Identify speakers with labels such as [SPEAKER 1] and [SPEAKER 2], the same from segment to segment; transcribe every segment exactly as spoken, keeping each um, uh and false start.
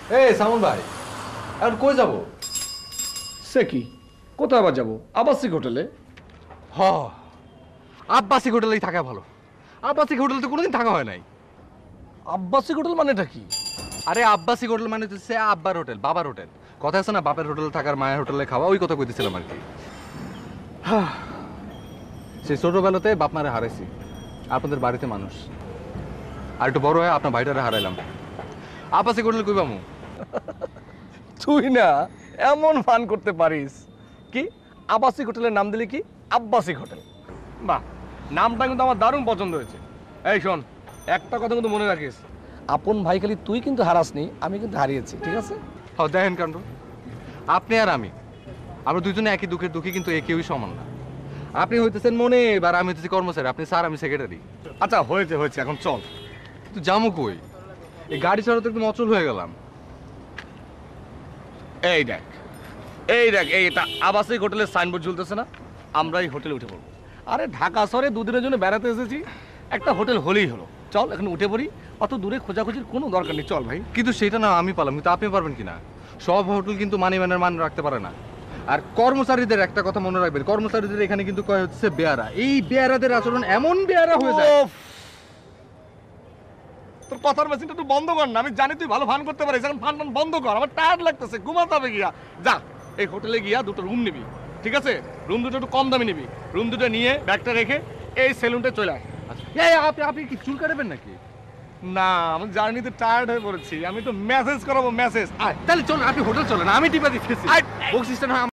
[SPEAKER 1] এই সামন ভাই, এখন কই যাব?
[SPEAKER 2] সে কি, কোথায় আবার যাবো? আবাসিক হোটেলে।
[SPEAKER 1] হ, আব্বাসিক হোটেলেই থাকা ভালো। আব্বাসিক হোটেলে তো কোনোদিন থাকা হয় নাই।
[SPEAKER 2] আবাসিক হোটেল মানেটা কি?
[SPEAKER 1] আরে আব্বাসিক হোটেল মানে হচ্ছে আব্বার হোটেল, বাবার হোটেল। কথা আছে না, বাপের হোটেলে থাকার মায়ের হোটেলে খাওয়া, ওই কথা কইতেছিলাম আর কি। সেই ছোটবেলাতে বাপ মারে হারাইছি, আপনাদের বাড়িতে মানুষ। আর একটু বড় হয়ে আপনার ভাইটারে হারাইলাম। আব্বাসিক হোটেল কই পামু?
[SPEAKER 2] তুই না এমন ফান করতে পারিস কি? আবাসিক হোটেলের নাম দিলি কি আব্বাসিক হোটেল। বাহ, নামটা কিন্তু আমার দারুণ পছন্দ হয়েছে। এই শোন, একটা কথা কিন্তু মনে রাখিস, আপন ভাই খালি তুই কিন্তু হারাসনি, আমি কিন্তু হারিয়েছি, ঠিক আছে?
[SPEAKER 1] হ্যাঁ দেখেন কাণ্ড, আপনি আর আমি, আমরা দুজনে একই দুঃখের দুঃখী, কিন্তু একই সমান না। আপনি হইতেছেন মনে, আর আমি হইতেছি কর্মচারী। আপনি স্যার, আমি সেক্রেটারি।
[SPEAKER 2] আচ্ছা হয়েছে হয়েছে, এখন চল।
[SPEAKER 1] তুই জামু কই? এই গাড়ি ছাড়া তো একদম অচল হয়ে গেলাম।
[SPEAKER 2] এই দেখ, এই দেখ, এই এটা আবাসিক হোটেলের সাইনবোর্ড ঝুলতেছে না? আমরা এই হোটেলে উঠে পড়বো। আরে ঢাকা শহরে দুদিনের জন্য বেড়াতে এসেছি, একটা হোটেল হলেই হলো। চল এখন উঠে পড়ি, অত দূরে খোঁজাখুঁজির কোনো দরকার নেই, চল ভাই।
[SPEAKER 1] কিন্তু সেটা না আমি পারলাম, কিন্তু আপনি পারবেন কিনা? সব হোটেল কিন্তু মানি ম্যানের মান রাখতে পারে না। আর কর্মচারীদের একটা কথা মনে রাখবেন, কর্মচারীদের এখানে কিন্তু কয় হচ্ছে বেয়ারা। এই বেয়ারাদের আচরণ এমন বেয়ারা হয়ে যায়।
[SPEAKER 2] তোর কথার মেশিনটা একটু বন্ধ কর না, আমি জানি তুই ভালো ফান করতে পারিস, এখন ফান ফান বন্ধ কর, আমার টায়ার্ড লাগতেছে, ঘুমাতে হবে গিয়া। যা এই হোটেলে গিয়া দুটো রুম নিবি, ঠিক আছে? রুম দুটো একটু কম দামে নিবি, রুম দুটো নিয়ে ব্যাগটা রেখে এই সেলুনটা চলে আয়।
[SPEAKER 1] এই আপনি আপনি কি চুল কাটবেন নাকি?
[SPEAKER 2] না, আমি জার্নিতে টায়ার্ড হয়ে পড়েছি, আমি তো মেসেজ করাবো, মেসেজ।
[SPEAKER 1] আয় তাহলে চলুন, আপনি হোটেল চলেন, আমি টিপা দিতেছি। বকশিসটা না।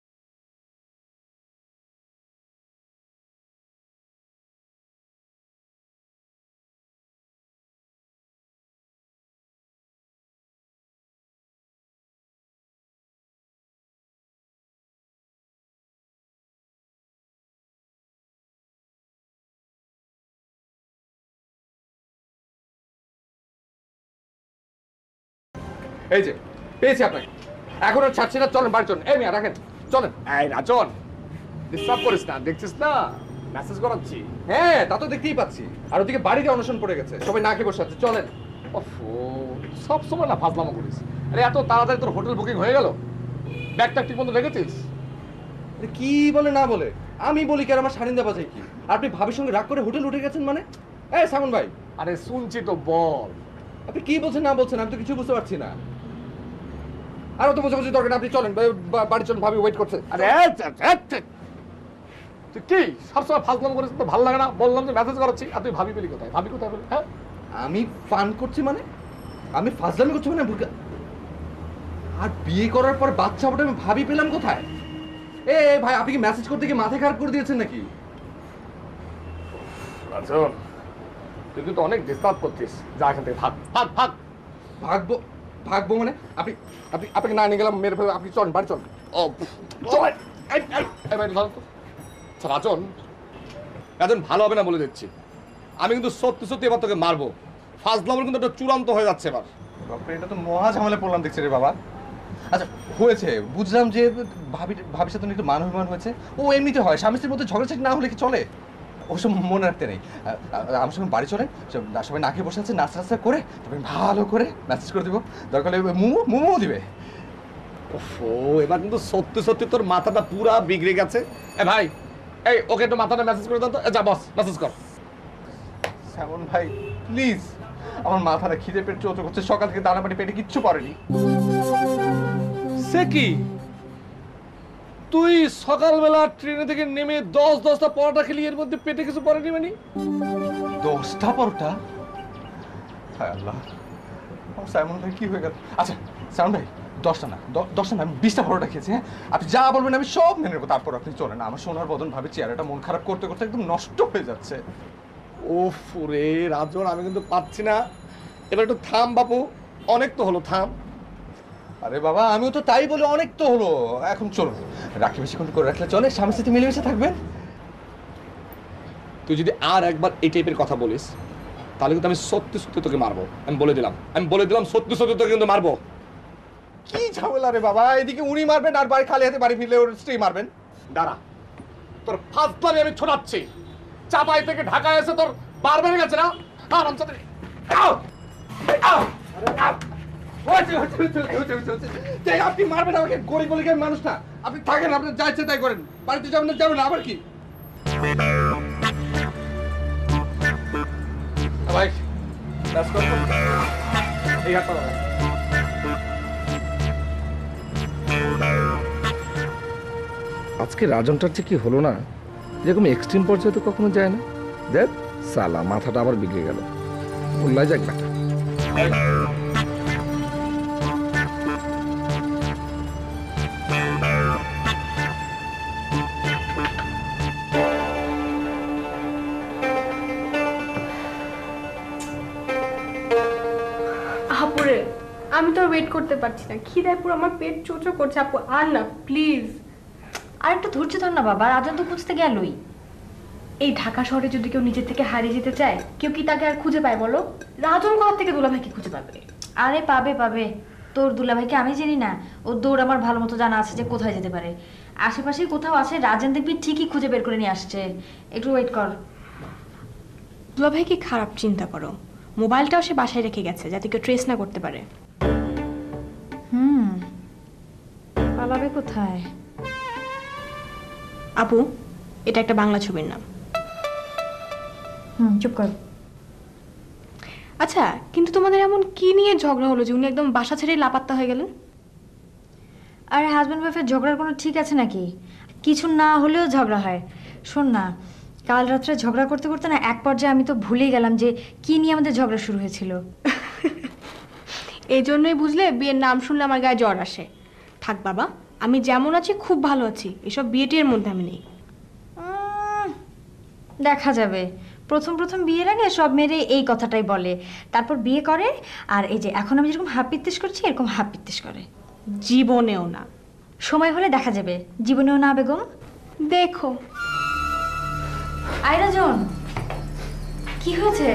[SPEAKER 1] এই যে পেয়েছি আপনাকে, এখন আর ছাড়ছি না, চলেন বাড়ি চলেন। এই মিয়া রাখেন, চলেন।
[SPEAKER 2] এই রাজন, ডিস্টার্ব করিস না, দেখছিস না মেসেজ করাচ্ছি।
[SPEAKER 1] হ্যাঁ তা তো দেখতেই পাচ্ছি। আর ওদিকে বাড়িতে অনশন পড়ে গেছে, সবাই না খেয়ে বসে আছে, চলেন।
[SPEAKER 2] ওফো, সব সময় না ফাজলামো করিস। আরে এত তাড়াতাড়ি তোর হোটেল বুকিং হয়ে গেল? ব্যাগটা ঠিক মতো রেখেছিস?
[SPEAKER 1] আরে কি বলে না বলে, আমি বলি কি আর আমার সারিন্দা বাজাই কি? আপনি ভাবির সঙ্গে রাগ করে হোটেল উঠে গেছেন মানে? এই সামন ভাই,
[SPEAKER 2] আরে শুনছি তো, বল।
[SPEAKER 1] আপনি কি বলছেন না বলছেন, আমি তো কিছু বুঝতে পারছি না। আর অত বোঝাবুঝি দরকার না, আপনি চলেন বাড়ি চলেন, ভাবি ওয়েট করছে।
[SPEAKER 2] আরে তুই কি সবসময় ফাজলামো করিস? তো ভালো লাগে না? বললাম যে মেসেজ করাচ্ছি, আর তুই ভাবি পেলি কোথায়? ভাবি কোথায় পেলি? হ্যাঁ,
[SPEAKER 1] আমি ফান করছি মানে, আমি ফাজলামি করছি মানে? আর বিয়ে করার পর বাচ্চা ওটা আমি ভাবি পেলাম কোথায়? এ ভাই, আপনি কি মেসেজ করতে গিয়ে মাথায় খারাপ করে দিয়েছেন নাকি?
[SPEAKER 2] রাজন, তুই কিন্তু অনেক ডিস্টার্ব করছিস, যা এখান থেকে ভাগ ভাগ ভাগ।
[SPEAKER 1] ভাগবো ভাগবো মানে? আপনি আপনি আপনাকে না নিয়ে গেলাম মেরে ফেলে, আপনি চলেন বাড়ি চলেন।
[SPEAKER 2] ও চল, এই এই এই ভাই ধর তো। রাজন, রাজন ভালো হবে না বলে দিচ্ছি, আমি কিন্তু সত্যি সত্যি এবার তোকে মারবো। ফাজলামোর কিন্তু একটা চূড়ান্ত হয়ে যাচ্ছে এবার।
[SPEAKER 1] বাপরে, এটা তো মহা ঝামেলা পড়লাম দেখছি রে বাবা। আচ্ছা হয়েছে, বুঝলাম যে ভাবি ভাবির সাথে একটু মান অভিমান হয়েছে, ও এমনিতে হয়, স্বামী স্ত্রীর মধ্যে ঝগড়াঝাটি না হলে কি চলে? ওসব মনে রাখতে নেই। আমার সঙ্গে বাড়ি চলেন, সবাই না খেয়ে বসে আছে, নাস্তা নাস্তা করে তারপরে ভালো করে মেসেজ করে দেবো, দরকার হলে মোমো মোমো দিবে।
[SPEAKER 2] ওফো, এবার কিন্তু সত্যি সত্যি তোর মাথাটা পুরা বিগড়ে গেছে। এ ভাই, এই ওকে একটু মাথাটা মেসেজ করে দাও তো। যা বস, মেসেজ কর।
[SPEAKER 1] শ্যামন ভাই প্লিজ, আমার মাথাটা খিদে পেট চৌচো করছে, সকাল থেকে দানা পানি পেটে কিচ্ছু পড়েনি।
[SPEAKER 2] সে কি, তুই সকালবেলা ট্রেনে থেকে নেমে দশ দশটা পরোটা খেলি, এর মধ্যে পেটে কিছু পড়েনি মানে?
[SPEAKER 1] দশটা পরোটা? হায় আল্লাহ, শ্যামন ভাই কি হয়ে গেল? আচ্ছা শ্যামন ভাই, দশটা না দশটা না আমি বিশটা পরোটা খেয়েছি। হ্যাঁ, আপনি যা বলবেন আমি সব মেনে নেবো, তারপর আপনি চলেন। আমার সোনার বদন ভাবে চেয়ারটা মন খারাপ করতে করতে একদম নষ্ট হয়ে যাচ্ছে।
[SPEAKER 2] ওফ রে রাজন, আমি কিন্তু পাচ্ছি না। এবার একটু থাম বাপু, অনেক তো হলো, থাম।
[SPEAKER 1] আরে বাবা, আমিও তো তাই বলে অনেক তো হলো, এখন চলুন। রাখি বেশিক্ষণ করে রাখলে চলে, স্বামীর সাথে মিলেমিশে থাকবেন।
[SPEAKER 2] তুই যদি আর একবার এই টাইপের কথা বলিস, তাহলে কিন্তু আমি সত্যি সত্যি তোকে মারবো। আমি বলে দিলাম, আমি বলে দিলাম সত্যি সত্যি তোকে কিন্তু মারবো।
[SPEAKER 1] কি ঝামেলা রে বাবা, এদিকে উনি মারবেন আর বাড়ি খালি হাতে বাড়ি ফিরলে ওর স্ত্রী মারবেন।
[SPEAKER 2] দাঁড়া, তোর ফাজলামি আমি ছোটাচ্ছি। চাপাই থেকে ঢাকায় এসে তোর বার বেড়ে গেছে না? আরাম সাথে
[SPEAKER 1] হয়েছে, হয়েছে, হয়েছে, হয়েছে, হয়েছে, হয়েছে। এই, আপনি মারবেন আমাকে, গরিব বলে কি আমি মানুষ না? আপনি থাকেন, আপনার যা ইচ্ছে তাই করেন, বাড়িতে যাবেন না যাবেন না, আবার কি? ভাই, কাজ করো। এই হাতটা দাও।
[SPEAKER 2] আজকে রাজনটার যে কি হলো না, এরকম এক্সট্রিম পর্যায়ে তো কখনো যায় না। দেখ সালা, মাথাটা আবার বিগড়ে গেল। উল্লাই যাক বেটা।
[SPEAKER 3] আপুরে, আমি তো ওয়েট করতে পারছি না, খিদায় পুরো আমার পেট চোচো করছে। আপু আর না প্লিজ।
[SPEAKER 4] আর একটু ধৈর্য ধর না বাবা, রাজন তো খুঁজতে গেলই।
[SPEAKER 3] এই ঢাকা শহরে যদি কেউ নিজের থেকে হারিয়ে যেতে চায়, কেউ কি তাকে আর খুঁজে পায় বলো? রাজন কোথা থেকে দুলাভাইকে খুঁজে পাবে?
[SPEAKER 4] আরে পাবে পাবে, তোর দুলাভাইকে আমি জানি না, ওর দৌড় আমার ভালো মতো জানা আছে যে কোথায় যেতে পারে। আশেপাশে কোথাও আছে, রাজন দেখবি ঠিকই খুঁজে বের করে নিয়ে আসছে। একটু ওয়েট কর।
[SPEAKER 3] দুলাভাইকে খারাপ চিন্তা করো, মোবাইলটাও সে বাসায় রেখে গেছে যাতে কেউ ট্রেস না করতে পারে।
[SPEAKER 4] হুম, পালাবে কোথায়?
[SPEAKER 3] আপু, এটা একটা বাংলা ছবির নাম।
[SPEAKER 4] হুম, চুপ কর।
[SPEAKER 3] আচ্ছা, কিন্তু তোমাদের এমন কি নিয়ে ঝগড়া হলো যে উনি একদম বাসা ছেড়ে লাপাত্তা হয়ে গেলেন?
[SPEAKER 4] আরে হাজব্যান্ড ওয়াইফের ঝগড়ার কোনো ঠিক আছে নাকি? কিছু না হলেও ঝগড়া হয়। শোন না, কাল রাত্রে ঝগড়া করতে করতে না এক পর্যায়ে আমি তো ভুলেই গেলাম যে কি নিয়ে আমাদের ঝগড়া শুরু হয়েছিল।
[SPEAKER 3] এই জন্যই বুঝলে বিয়ের নাম শুনলে আমার গায়ে জ্বর আসে। থাক বাবা, আমি যেমন আছি খুব ভালো আছি, এসব বিয়ে টিয়ের মধ্যে আমি নেই।
[SPEAKER 4] উম, দেখা যাবে। প্রথম প্রথম বিয়ের আগে সব মেয়েরা এই কথাটাই বলে, তারপর বিয়ে করে আর এই যে এখন আমি যেরকম হাপ পিত্তিস করছি এরকম হাপ পিত্তিস করে।
[SPEAKER 3] জীবনেও না।
[SPEAKER 4] সময় হলে দেখা যাবে। জীবনেও না বেগম।
[SPEAKER 3] দেখো।
[SPEAKER 4] আয়রাজন, কি হয়েছে?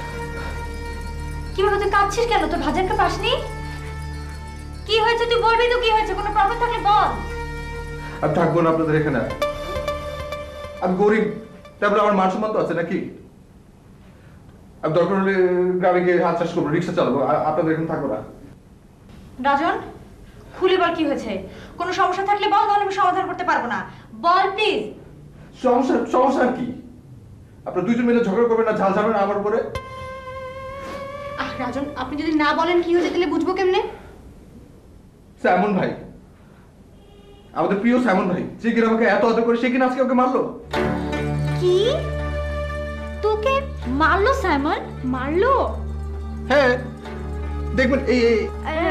[SPEAKER 4] কি বাবা, তুই কাঁদছিস কেন? তোর ভাজার কাপ আসনি? কি হয়েছে তুই বলবি তো, কি হয়েছে? কোনো প্রবলেম থাকলে বল।
[SPEAKER 1] আমি থাকবো না আপনাদের এখানে। আমি গরিব, তারপরে আমার মান সম্মান তো আছে নাকি? আমি দরকার হলে গ্রামে গিয়ে হাত চাষ করবো, রিক্সা চালাবো, আ- আপনাদের এখানে থাকবো না।
[SPEAKER 4] রাজন, খুলে বল কি হয়েছে। কোনো সমস্যা থাকলে বল, নাহলে আমি সমাধান করতে পারবো না। বল প্লিজ।
[SPEAKER 1] সমস্যা সমস্যা আর কি? আপনারা দুইজন মিলে ঝগড়া করবেন না, ঝাল যাবেন আমার উপরে?
[SPEAKER 3] আহ রাজন, আপনি যদি না বলেন কি হয়েছে তাহলে বুঝবো কেমনে?
[SPEAKER 1] স্যামন ভাই, আমাদের প্রিয় স্যামন ভাই, যে কিনা আমাকে এত আদর করে, সে কিনা আজকে ওকে মারলো।
[SPEAKER 4] কি? তোকে মারলো সাইমন?
[SPEAKER 3] মারলো?
[SPEAKER 1] হ্যাঁ, দেখবেন এই এই-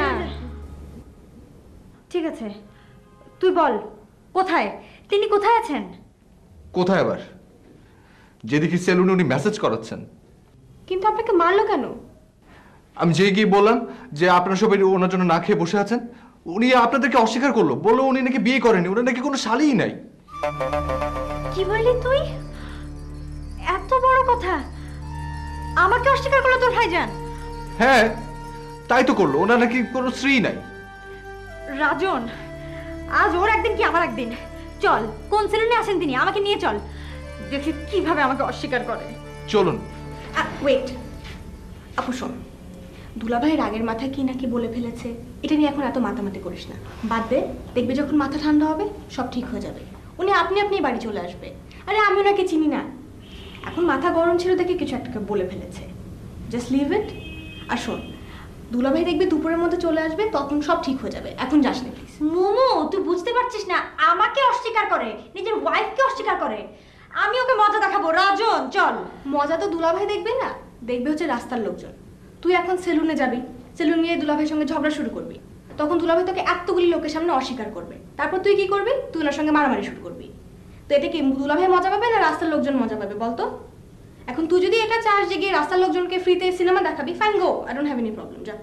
[SPEAKER 4] ঠিক আছে, তুই বল কোথায়, তিনি কোথায় আছেন?
[SPEAKER 1] কোথায় আবার? যেদিকে সেলুনে উনি মেসেজ করাচ্ছেন।
[SPEAKER 3] কিন্তু আপনাকে মারলো কেন?
[SPEAKER 1] আমি যেই গিয়ে বললাম যে আপনারা সবাই ওনার জন্য না খেয়ে বসে আছেন, উনি আপনাদেরকে অস্বীকার করলো, বললো উনি নাকি বিয়ে করেনি, ওনার নাকি কোনো শালীই নাই।
[SPEAKER 4] কি বললি তুই? এত বড় কথা আমাকে অস্বীকার করলো তোর ভাইজান?
[SPEAKER 1] হ্যাঁ, তাই তো করলো, ওনার নাকি কোনো স্ত্রী নাই।
[SPEAKER 4] রাজন, আজ ওর একদিন কি আমার একদিন। চল, কোন সেলুনে আসেন তিনি, আমাকে নিয়ে চল, দেখি কিভাবে আমাকে অস্বীকার করে।
[SPEAKER 1] চলুন।
[SPEAKER 3] ওয়েট আপু, শোন, দুলাভাই রাগের মাথায় কি নাকি বলে ফেলেছে, এটা নিয়ে এখন এত মাতামাতি করিস না, বাদ দে। দেখবে যখন মাথা ঠান্ডা হবে সব ঠিক হয়ে যাবে, উনি আপনি আপনি বাড়ি চলে আসবে। আরে আমি ওনাকে চিনি না, এখন মাথা গরম ছিল দেখে কিছু একটাকে বলে ফেলেছে, জাস্ট লিভ ইট। আর শোন, দুলাভাই দেখবে দুপুরের মধ্যে চলে আসবে, তখন সব ঠিক হয়ে যাবে, এখন যাস না প্লিজ।
[SPEAKER 4] মোমো, তুই বুঝতে পারছিস না, আমাকে অস্বীকার করে, নিজের ওয়াইফকে অস্বীকার করে। আমি ওকে মজা দেখাবো। রাজন চল।
[SPEAKER 3] মজা তো দুলাভাই দেখবে না, দেখবে হচ্ছে রাস্তার লোকজন। তুই এখন সেলুনে যাবি, সেলুন নিয়ে দুলাভাইয়ের সঙ্গে ঝগড়া শুরু করবি, তখন দুলাভাই তোকে এতগুলি লোকের সামনে অস্বীকার করবে, তারপর তুই কি করবি? তুই ওনার সঙ্গে মারামারি শুরু করবি। তো এটা কি দুলাভাই মজা পাবে না রাস্তার লোকজন মজা পাবে বলতো? এখন তুই যদি এটা চাস যে গিয়ে রাস্তার লোকজনকে ফ্রিতে সিনেমা দেখাবি, fine, go, I don't have any problem, যা।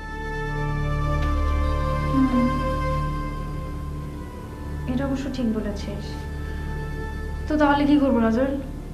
[SPEAKER 4] এটা অবশ্য ঠিক বলেছিস। তো তাহলে কি করবো রাজন?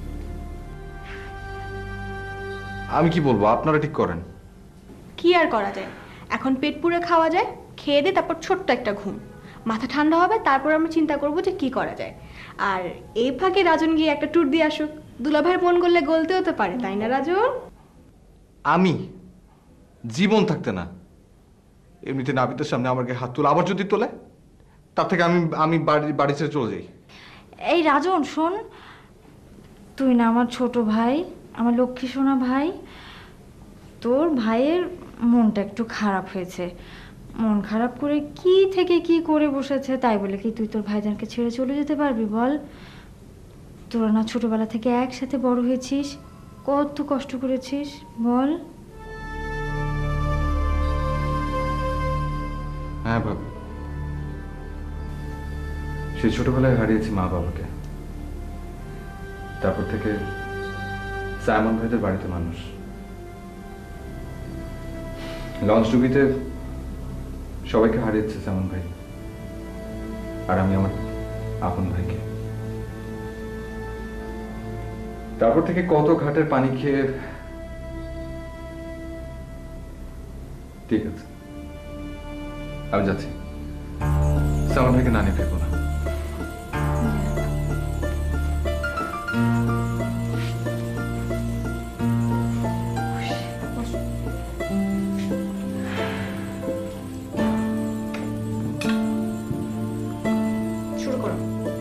[SPEAKER 1] আমি কি বলবো, আপনারা ঠিক করেন।
[SPEAKER 3] কি আর করা যায়, এখন পেট পুরে খাওয়া যায়, খেয়ে দে, তারপর ছোট্ট একটা ঘুম, মাথা ঠান্ডা হবে, তারপর আমরা চিন্তা করবো যে কি করা যায়। আর এই ফাঁকে রাজন গিয়ে একটা ট্যুর দিয়ে আসুক, দুলাভাইয়ের মন করলে গলতে হতে পারে, তাই না রাজন?
[SPEAKER 1] আমি জীবন থাকতে না, এমনিতে নাবিতের সামনে আমার গায়ে হাত তোলা, আবার যদি তোলে তার থেকে আমি আমি বাড়ি বাড়ি ছেড়ে চলে যাই।
[SPEAKER 4] এই রাজন শোন, তুই না আমার ছোট ভাই, আমার লক্ষ্মী সোনা ভাই। তোর ভাইয়ের মনটা একটু খারাপ হয়েছে, মন খারাপ করে কি থেকে কি করে বসেছে, তাই বলে কি তুই তোর ভাইজানকে ছেড়ে চলে যেতে পারবি বল? তোরা না ছোটবেলা থেকে একসাথে বড় হয়েছিস, কত কষ্ট করেছিস বল?
[SPEAKER 1] হ্যাঁ ভাবি, সেই ছোটবেলায় হারিয়েছি মা বাবাকে, তারপর থেকে সাইমন ভাইদের বাড়িতে মানুষ। লঞ্চ ডুবিতে সবাইকে হারিয়েছে সাইমন ভাই, আর আমি আমার আপন ভাইকে। তারপর থেকে কত ঘাটের পানি খেয়ে। ঠিক আছে, আমি যাচ্ছি, সাইমন ভাইকে না নিয়ে ফেলবো না।
[SPEAKER 3] শুরু করো।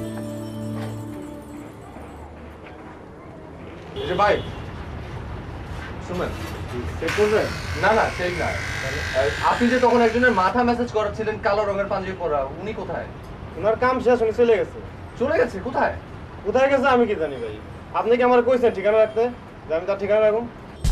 [SPEAKER 1] যে ভাই শুনবেন, না না সেই না, আপনি যে তখন একজনের মাথা মেসেজ করাচ্ছিলেন কালো রঙের পাঞ্জাবি পরা, উনি কোথায়?
[SPEAKER 5] ওনার কাম শেষ উনি চলে গেছে।
[SPEAKER 1] চলে গেছে? কোথায়?
[SPEAKER 5] কোথায় গেছে আমি কি জানি ভাই। আপনি কি আমার কইছেন ঠিকানা রাখতে, যে আমি তার ঠিকানা রাখুন?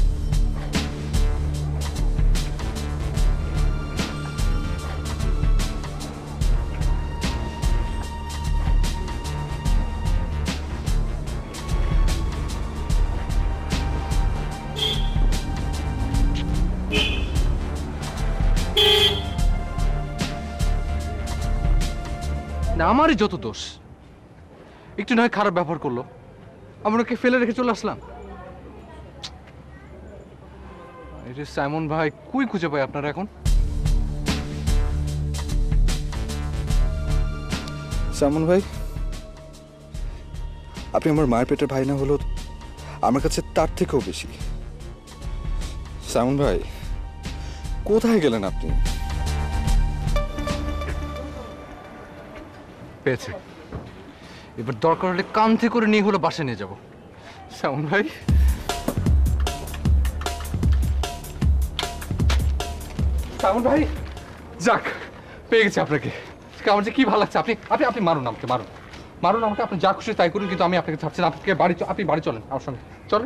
[SPEAKER 1] না আমারই যত দোষ, একটু নয় খারাপ ব্যবহার করলো, আমি ওকে ফেলে রেখে চলে আসলাম। এটা সাইমন ভাই কই খুঁজে পাই আপনারা এখন?
[SPEAKER 6] সাইমন ভাই, আপনি আমার মায়ের পেটের ভাই না হলো আমার কাছে তার থেকেও বেশি। সাইমন ভাই, কোথায় গেলেন আপনি?
[SPEAKER 1] পেয়েছে, এবার দরকার হলে কান্থে করে নিয়ে হলো বাসে নিয়ে যাব। সাইমন ভাই, সাইমন ভাই, যাক পেয়ে গেছি আপনাকে। আমার যে কি ভালো লাগছে। আপনি আপনি আপনি মারুন আমাকে, মারুন মারুন আমাকে, আপনি যা খুশি তাই করুন, কিন্তু আমি আপনাকে ছাড়ছি না। আপনাকে বাড়ি, আপনি বাড়ি চলেন আমার সঙ্গে, চলেন।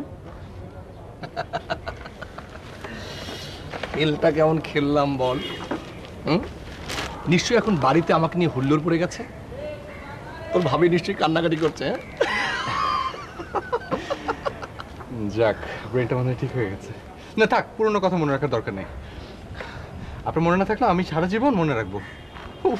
[SPEAKER 2] খেলটা কেমন খেললাম বল? হুম, নিশ্চয়ই এখন বাড়িতে আমাকে নিয়ে হুল্লোড় পড়ে গেছে। তোর ভাবি নিশ্চয়ই কান্নাকাটি করছে। হ্যাঁ,
[SPEAKER 1] যাক ব্রেনটা মনে হয় ঠিক হয়ে গেছে। না থাক, পুরোনো কথা মনে রাখার দরকার নেই। আপনার মনে না থাকলে আমি সারা জীবন মনে রাখবো। উফ,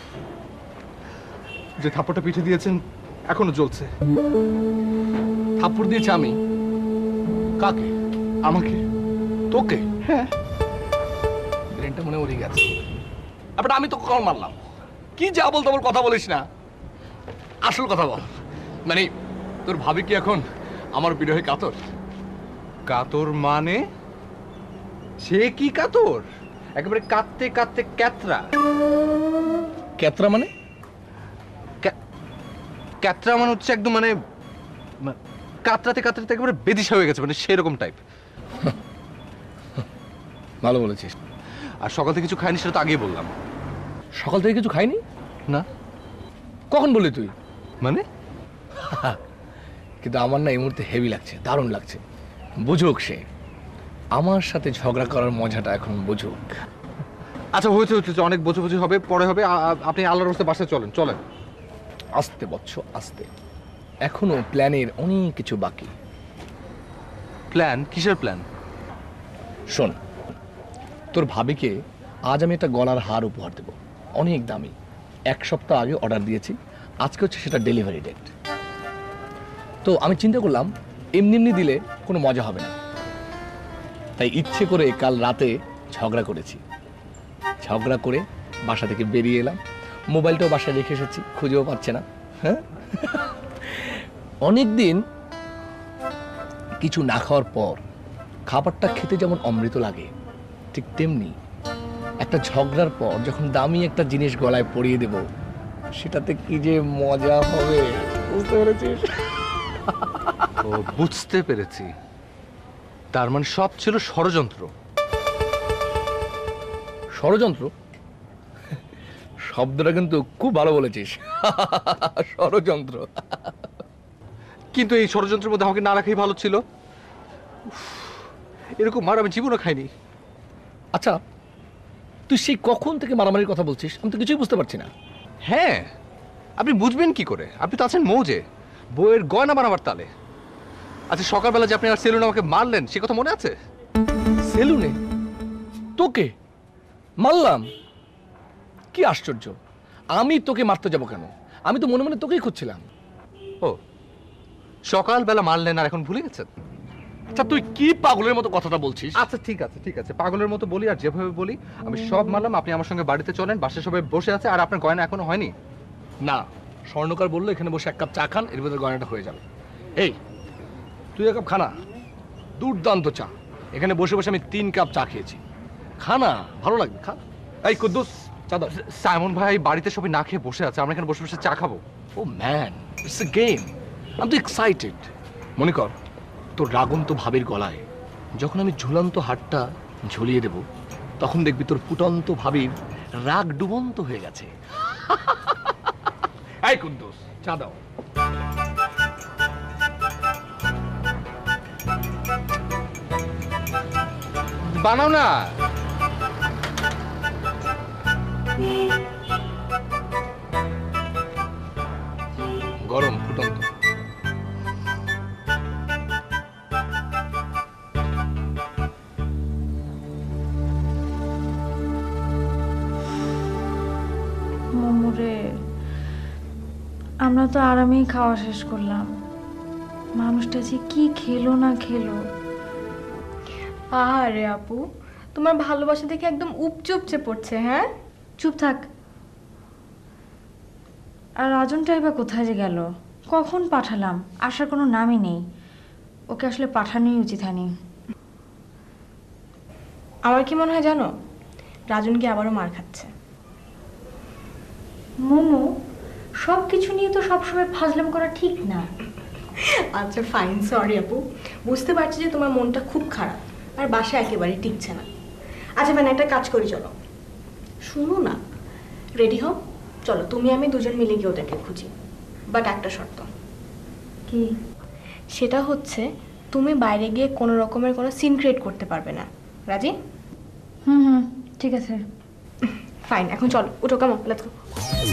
[SPEAKER 1] যে থাপ্পড়টা পিঠে দিয়েছেন এখনো জ্বলছে।
[SPEAKER 2] থাপ্পড় দিয়েছে আমি? কাকে?
[SPEAKER 1] আমাকে।
[SPEAKER 2] তোকে?
[SPEAKER 1] হ্যাঁ।
[SPEAKER 2] ব্রেনটা মনে উড়ে গেছে। তারপরে আমি তো কল মারলাম। কি যা বল তাবল কথা বলিস না, আসল কথা বল। মানে তোর ভাবি কি এখন আমার বিরহে কাতর?
[SPEAKER 1] কাতর মানে? সে কি কাতর, একেবারে কাঁদতে কাঁদতে ক্যাতরা।
[SPEAKER 2] ক্যাতরা মানে?
[SPEAKER 1] ক্যাতরা মানে হচ্ছে একদম মানে কাতরাতে কাতরাতে একেবারে বেদিশা হয়ে গেছে, মানে সেরকম টাইপ।
[SPEAKER 2] ভালো বলেছিস।
[SPEAKER 1] আর সকাল থেকে কিছু খাইনি সেটা তো আগেই বললাম।
[SPEAKER 2] সকাল থেকে কিছু খাইনি?
[SPEAKER 1] না।
[SPEAKER 2] কখন বললি তুই?
[SPEAKER 1] মানে?
[SPEAKER 2] কিন্তু আমার না এই মুহূর্তে হেভি লাগছে, দারুণ লাগছে। বুঝুক সে, আমার সাথে ঝগড়া করার মজাটা এখন বুঝুক।
[SPEAKER 1] আচ্ছা হয়েছে হচ্ছে, অনেক বোঝাবুঝি হবে, পরে হবে। আপনি আল্লাহর রাস্তায় বাসায় চলেন, চলেন।
[SPEAKER 2] আস্তে বৎস আস্তে, এখনো প্ল্যানের অনেক কিছু বাকি।
[SPEAKER 1] প্ল্যান? কিসের প্ল্যান?
[SPEAKER 2] শোন, তোর ভাবিকে আজ আমি একটা গলার হার উপহার দেব, অনেক দামি। এক সপ্তাহ আগে অর্ডার দিয়েছি, আজকে হচ্ছে সেটা ডেলিভারি ডেট। তো আমি চিন্তা করলাম এমনি এমনি দিলে কোনো মজা হবে না, তাই ইচ্ছে করে কাল রাতে ঝগড়া করেছি। ঝগড়া করে বাসা থেকে বেরিয়ে এলাম, মোবাইলটাও বাসায় রেখে এসেছি, খুঁজেও পাচ্ছে না। হ্যাঁ, অনেক দিন কিছু না খাওয়ার পর খাবারটা খেতে যেমন অমৃত লাগে, ঠিক তেমনি একটা ঝগড়ার পর যখন দামি একটা জিনিস গলায় পরিয়ে দেব, সেটাতে কি যে মজা হবে, বুঝতে পেরেছিস?
[SPEAKER 1] ও বুঝতে পেরেছি, তার মানে সব ছিল ষড়যন্ত্র।
[SPEAKER 2] ষড়যন্ত্র শব্দটা কিন্তু খুব ভালো বলেছিস। ষড়যন্ত্র।
[SPEAKER 1] কিন্তু এই ষড়যন্ত্রের মধ্যে আমাকে না রাখাই ভালো ছিল। উফ, এরকম মার আমি জীবনও খাইনি।
[SPEAKER 2] আচ্ছা, তুই সেই কখন থেকে মারামারির কথা বলছিস? আমি তো কিছুই বুঝতে পারছি না।
[SPEAKER 1] হ্যাঁ, আপনি বুঝবেন কি করে? আপনি তো আছেন মৌজে, বইয়ের গয়না বানাবার তালে। আচ্ছা, সকালবেলা যে আপনি আর সেলুন আমাকে মারলেন, সে কথা মনে আছে?
[SPEAKER 2] সেলুনে তোকে মারলাম? কি আশ্চর্য! আমি তোকে মারতে যাব কেন? আমি তো মনে মনে তোকেই খুঁজছিলাম।
[SPEAKER 1] ও, সকালবেলা মারলেন আর এখন ভুলে গেছেন?
[SPEAKER 2] আচ্ছা, তুই কি পাগলের মতো কথাটা বলছিস?
[SPEAKER 1] আচ্ছা ঠিক আছে ঠিক আছে, পাগলের মতো বলি আর যেভাবে বলি আমি সব মানলাম। আপনি আমার সঙ্গে বাড়িতে চলেন, বাসায় সবাই বসে আছে, আর আপনার গয়না এখনো হয়নি।
[SPEAKER 2] না, স্বর্ণকার বললো এখানে বসে এক কাপ চা খান, এর ভিতরে গয়নাটা হয়ে যাবে। এই, তুই এক কাপ খানা, দুর্দান্ত চা। এখানে বসে বসে আমি তিন কাপ চা খেয়েছি। খানা, ভালো লাগবে, খা। এই কুদ্দুস, চা দাও।
[SPEAKER 1] সাইমন ভাই বাড়িতে সবাই না খেয়ে বসে আছে, আমরা এখানে বসে বসে চা খাবো।
[SPEAKER 2] Oh man, it's a game. I am তো এক্সাইটেড। মনে কর, তোর রাগন্ত ভাবের গলায় যখন আমি ঝুলন্ত হাতটা ঝুলিয়ে দেব, তখন দেখবি তোর ফুটন্ত ভাবির রাগ ডুবন্ত হয়ে গেছে। এই কুদ্দুস, চা দাও।
[SPEAKER 1] বানাও না।
[SPEAKER 2] গরম, ফুটন্ত।
[SPEAKER 4] মোমোরে, আমরা তো আরামেই খাওয়া শেষ করলাম, মানুষটা যে কি খেলো না খেলো।
[SPEAKER 3] আরে আপু, তোমার ভালোবাসা দেখে একদম উপচুপচে পড়ছে। হ্যাঁ,
[SPEAKER 4] চুপ থাক। আর রাজনটাই বা কোথায় যে গেল? কখন পাঠালাম, আসার কোনো নামই নেই। ওকে আসলে পাঠানোই উচিত হয়নি।
[SPEAKER 3] আমার কি মনে হয় জানো, রাজন কি আবারও মার খাচ্ছে।
[SPEAKER 4] মোমো, সব কিছু নিয়ে তো সবসময় ফাজলাম করা ঠিক না।
[SPEAKER 3] আচ্ছা ফাইন, সরি আপু, বুঝতে পারছি যে তোমার মনটা খুব খারাপ আর বাসা একেবারে টিকছে না। আচ্ছা মানে একটা কাজ করি, চলো শুনো না, রেডি হও, চলো তুমি আমি দুজন মিলে গিয়ে ওদেরকে খুঁজি। বাট একটা শর্ত।
[SPEAKER 4] কি?
[SPEAKER 3] সেটা হচ্ছে তুমি বাইরে গিয়ে কোনো রকমের কোনো সিন ক্রিয়েট করতে পারবে না। রাজি?
[SPEAKER 4] হুম হুম, ঠিক আছে।
[SPEAKER 3] ফাইন, এখন চলো, উঠো, কেমন, লেটস গো।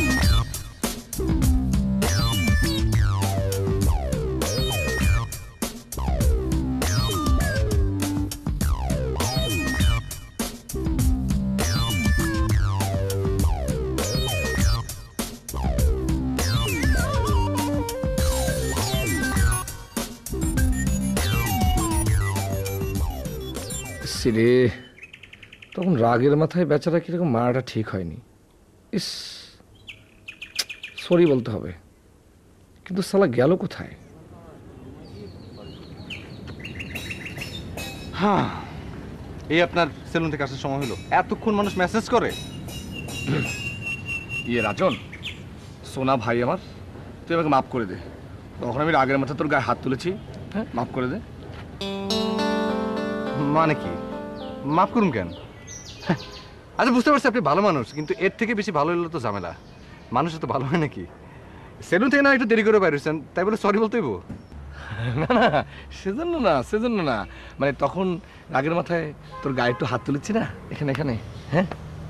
[SPEAKER 2] সিরে, তখন রাগের মাথায় বেচারা কিরকম মারাটা ঠিক হয়নি। ইস, সরি বলতে হবে, কিন্তু সালা গেল কোথায়?
[SPEAKER 1] হ্যাঁ, এই আপনার সেলুন থেকে আসার সময় হলো। এতক্ষণ মানুষ মেসেজ করে।
[SPEAKER 2] ইয়ে রাজন, সোনা ভাই আমার, তুই আমাকে মাফ করে দে। তখন আমি রাগের মাথায় তোর গায়ে হাত তুলেছি। হ্যাঁ, মাফ করে দে।
[SPEAKER 1] মানে কি মাফ করুন কেন? আচ্ছা বুঝতে পারছি আপনি ভালো মানুষ, কিন্তু এর থেকে বেশি ভালো হলে তো ঝামেলা। মানুষ তো ভালো হয় নাকি? সেলুন থেকে না একটু দেরি করে বাইরেছেন, তাই বলে সরি বলতে হইব?
[SPEAKER 2] না না, সেজন্য না, সেজন্য না, মানে তখন রাগের মাথায় তোর গায়ে একটু হাত তুলেছি না, এখানে এখানে। হ্যাঁ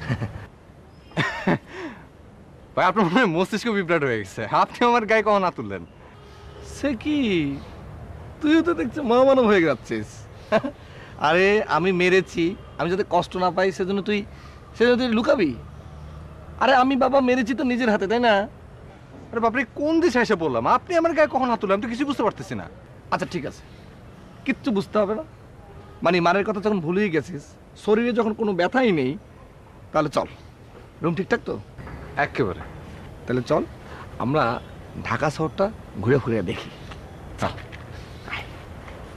[SPEAKER 1] ভাই, আপনার মনে হয় মস্তিষ্ক বিভ্রাট হয়ে গেছে। আপনি আমার গায়ে কখন হাত তুললেন?
[SPEAKER 2] সে কি, তুইও তো দেখছি মহামানব হয়ে যাচ্ছিস। আরে আমি মেরেছি, আমি যাতে কষ্ট না পাই সেজন্য তুই সেজন্য তুই লুকাবি? আরে আমি বাবা মেরেছি তো নিজের হাতে, তাই না?
[SPEAKER 1] আরে বাপরে, কোন দেশে এসে বললাম? আপনি আমার গায়ে কখন হাত তুললেন? আমি তো কিছু বুঝতে পারতেছি না।
[SPEAKER 2] আচ্ছা ঠিক আছে, কিচ্ছু বুঝতে হবে না, মানে মারের কথা যখন ভুলেই গেছিস, শরীরে যখন কোনো ব্যথাই নেই, তাহলে চল। রুম ঠিকঠাক তো?
[SPEAKER 1] একেবারে।
[SPEAKER 2] তাহলে চল আমরা ঢাকা শহরটা ঘুরে ঘুরে দেখি। চল।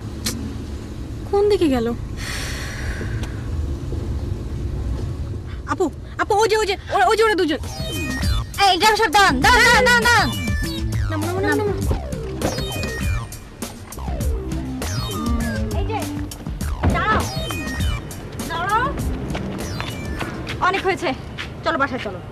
[SPEAKER 3] কোন দিকে গেল? আপু আপু ওই যে ওই যে ওরা- ওই যে ওরা দুজন।
[SPEAKER 4] এই ড্রাইভার সাহেব দাঁড়ান দাঁড়ান দাঁড়ান দাঁড়ান দাঁড়ান।
[SPEAKER 3] নামো নামো নামো নামো।
[SPEAKER 4] এই যে দাঁড়াও দাঁড়াও। অনেক হয়েছে, চলো বাসায় চলো।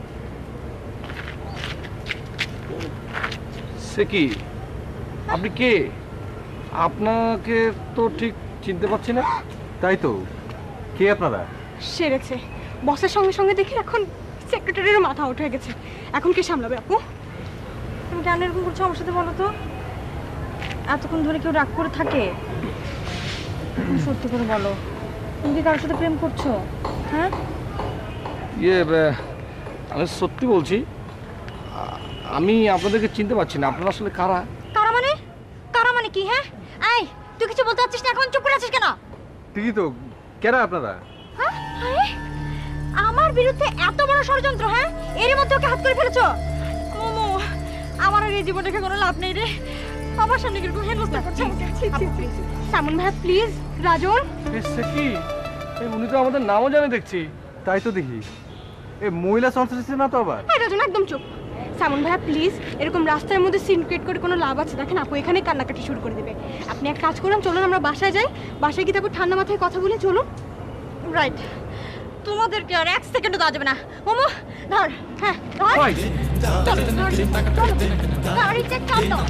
[SPEAKER 2] সে কি, আপনি কে? আপনাকে তো ঠিক চিনতে পারছি না।
[SPEAKER 1] তাই তো, কে আপনারা?
[SPEAKER 3] সেরেছে, বসের সঙ্গে সঙ্গে দেখি এখন সেক্রেটারির মাথা উঠে গেছে। এখন কি সামলাবে আপু?
[SPEAKER 4] তুমি কেন এরকম করছো আমার সাথে বলো তো? এতক্ষণ ধরে কেউ রাগ করে থাকে? তুমি সত্যি করে বলো, তুমি কি কারোর সাথে প্রেম করছো? হ্যাঁ
[SPEAKER 2] ইয়ে বে- আমি সত্যি বলছি, আ- আমি আপনাদেরকে চিনতে পারছি না। আপনারা আসলে কারা?
[SPEAKER 4] কারা মানে? কারা মানে কি? হ্যাঁ এই তুই কিছু বলতে চাচ্ছিস না, এখন চুপ করে আছিস কেন?
[SPEAKER 1] ঠিকই তো, কেরা আপনারা?
[SPEAKER 4] হ্যাঁ আরে, আমার বিরুদ্ধে এত বড় ষড়যন্ত্র! হ্যাঁ এর মধ্যে ওকে হাত করে ফেলেছো? মোমো, আমার আর এই জীবন রেখে কোনো লাভ নেই রে। আমার সামনে কিরকম হেনস্থা করছে আমাকে।
[SPEAKER 3] সামন ভাই প্লিজ। রাজন
[SPEAKER 2] এ, সে কি, এ, উনি তো আমাদের নামও জানে দেখছি।
[SPEAKER 1] তাই তো দেখি, এ মহিলা সন্ত্রাসী না তো আবার?
[SPEAKER 3] এই রাজন একদম চুপ। সামন ভাই প্লিজ, এরকম রাস্তার মধ্যে সিন ক্রিয়েট করে কোনো লাভ আছে? দেখেন আপু এখানে কান্নাকাটি শুরু করে দেবে। আপনি এক কাজ করুন, চলুন আমরা বাসায় যাই। বাসায় গিয়ে তারপর ঠান্ডা মাথায় কথা বলে চলুন।
[SPEAKER 4] রাইট, তোমাদেরকে আর এক সেকেন্ডও দেওয়া যাবে না। মোমো ধর, হ্যাঁ ধর।
[SPEAKER 2] ভাই,
[SPEAKER 4] চলো, ধর, চলো। গাড়িতে চাপ দাও।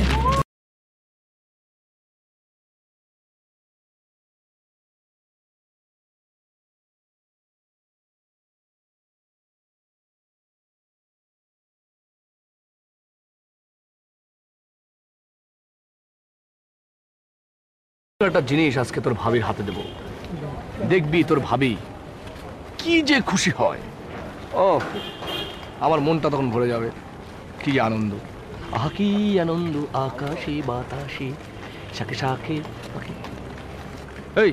[SPEAKER 2] একটা জিনিস আজকে তোর ভাবির হাতে দেব, দেখবি তোর ভাবি কি যে খুশি হয়। ও, আমার মনটা তখন ভরে যাবে। কি আনন্দ, আহা কি আনন্দ, আকাশে বাতাসে শাকে শাকে পাখি। এই,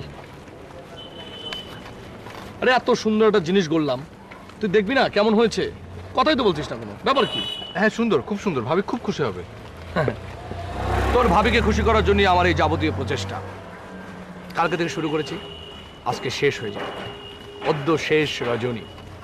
[SPEAKER 2] আরে এত সুন্দর একটা জিনিস গড়লাম, তুই দেখবি না কেমন হয়েছে? কথাই তো বলছিস না কোনো। ব্যাপার কি?
[SPEAKER 1] হ্যাঁ সুন্দর, খুব সুন্দর, ভাবি খুব খুশি হবে।
[SPEAKER 2] তোর ভাবিকে খুশি করার জন্য আমার এই যাবতীয় প্রচেষ্টা। কালকে থেকে শুরু করেছি, আজকে শেষ হয়ে যাবে। অদ্য শেষ রজনী।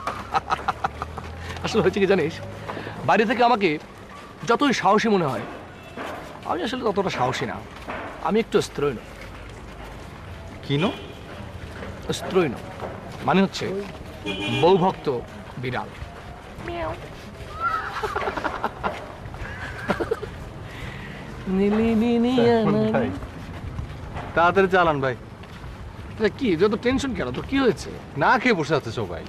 [SPEAKER 2] আসলে হয়েছে কি জানিস, বাইরে থেকে আমাকে যতই সাহসী মনে হয়, আমি আসলে ততটা সাহসী না। আমি একটু স্ত্রৈণ।
[SPEAKER 1] কিনো?
[SPEAKER 2] স্ত্রৈণ মানে হচ্ছে বউভক্ত বিড়াল।
[SPEAKER 1] ভাই তাড়াতাড়ি চালান ভাই।
[SPEAKER 2] আরে কি, যত টেনশন কেন? তোর কি হয়েছে?
[SPEAKER 1] না খেয়ে বসে আছে সবাই।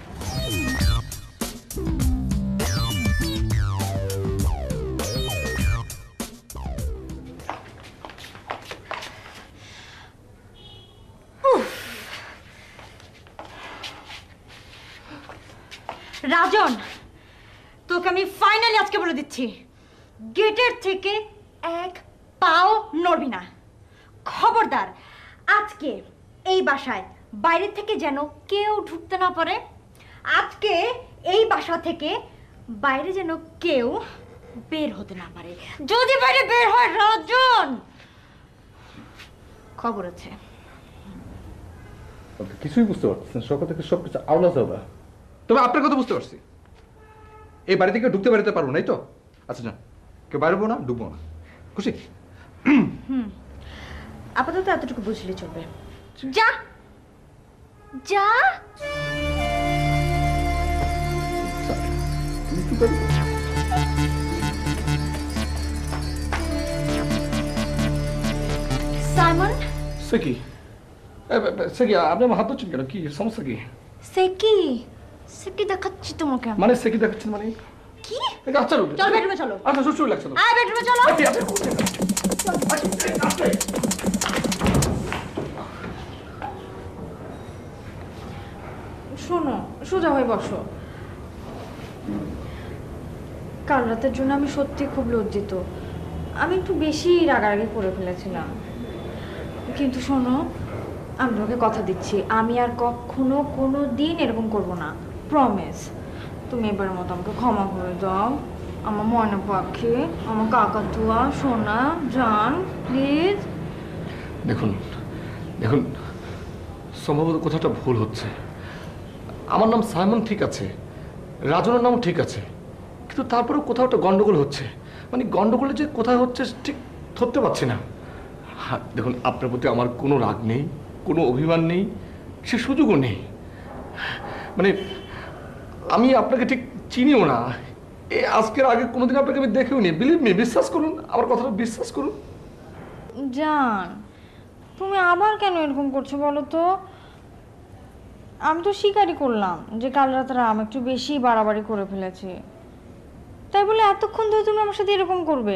[SPEAKER 4] রাজন, তোকে আমি ফাইনালি আজকে বলে দিচ্ছি, গেটের থেকে এক পাও নড়বি না। খবরদার, আজকে এই বাসায় বাইরে থেকে যেন কেউ ঢুকতে না পারে। আজকে এই বাসা থেকে বাইরে যেন কেউ বের হতে না পারে। যদি বাইরে বের হয় রাজন, খবর আছে।
[SPEAKER 1] কিছুই বুঝতে পারছেন, সকাল থেকে সব কিছু আওলা যাওয়া। তবে আপনার কথা বুঝতে পারছি, এই বাড়ি থেকে ঢুকতে বাড়িতে পারবো নাই তো। আচ্ছা না, কেউ বাইরবো না, ঢুকবো না, খুশি?
[SPEAKER 4] হুম, আপাতত এতটুকু বুঝলে চলবে। যা যা। সাইমন,
[SPEAKER 2] সে কি, এ, এ, এ, সে কি, আপনি আমার হাত ধরছেন কেন? কি সমস্যা কি?
[SPEAKER 4] সে কি সে কি দেখাচ্ছি তোমাকে আমি?
[SPEAKER 2] মানে সে কি দেখাচ্ছেন মানে?
[SPEAKER 4] কি?
[SPEAKER 2] এই, আচ্ছা রুবে।
[SPEAKER 4] চল বেডরুমে চলো।
[SPEAKER 2] আচ্ছা, সুস্থ লাগছে তো।
[SPEAKER 4] আয় বেডরুমে চলো।
[SPEAKER 2] আচ্ছা, আচ্ছা।
[SPEAKER 4] শোনো, সোজা হয়ে বসো। কাল রাতের জন্য আমি সত্যি খুব লজ্জিত। আমি একটু বেশি রাগারাগি করে ফেলেছিলাম। কিন্তু শোনো, আমি ওকে কথা দিচ্ছি, আমি আর কখনো কোনো দিন এরকম করব না। প্রমিস। তুমি এবারের মতো আমাকে ক্ষমা করে দাও। আমার মনে পাখি, আমার কাকাতুয়া সোনা জান, প্লিজ।
[SPEAKER 2] দেখুন দেখুন সম্ভবত কোথাটা ভুল হচ্ছে। আমার নাম সাইমন ঠিক আছে, রাজনের নামও ঠিক আছে, কিন্তু তারপরেও কোথাও একটা গন্ডগোল হচ্ছে। মানে গন্ডগোলে যে কোথায় হচ্ছে ঠিক ধরতে পারছি না। হ্যাঁ দেখুন, আপনার প্রতি আমার কোনো রাগ নেই, কোনো অভিমান নেই, সে সুযোগও নেই। মানে আমি আপনাকে ঠিক চিনিও না, এ আজকের আগে কোনোদিন আপনাকে আমি দেখেও নি। বিলিভ মি, বিশ্বাস করুন, আমার কথাটা বিশ্বাস করুন।
[SPEAKER 4] জান, তুমি আবার কেন এরকম করছো বলো তো? আমি তো স্বীকারই করলাম যে কাল রাতে রাম একটু বেশি বাড়াবাড়ি করে ফেলেছে, তাই বলে এতক্ষণ ধরে তুমি আমার সাথে এরকম করবে?